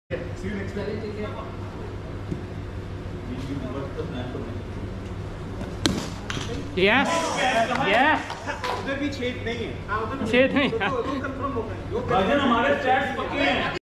See you next time. Yes yes उधर भी छेद नहीं है। छेद नहीं तो कंफर्म हो गए। हमारे स्टैट्स पक्के हैं।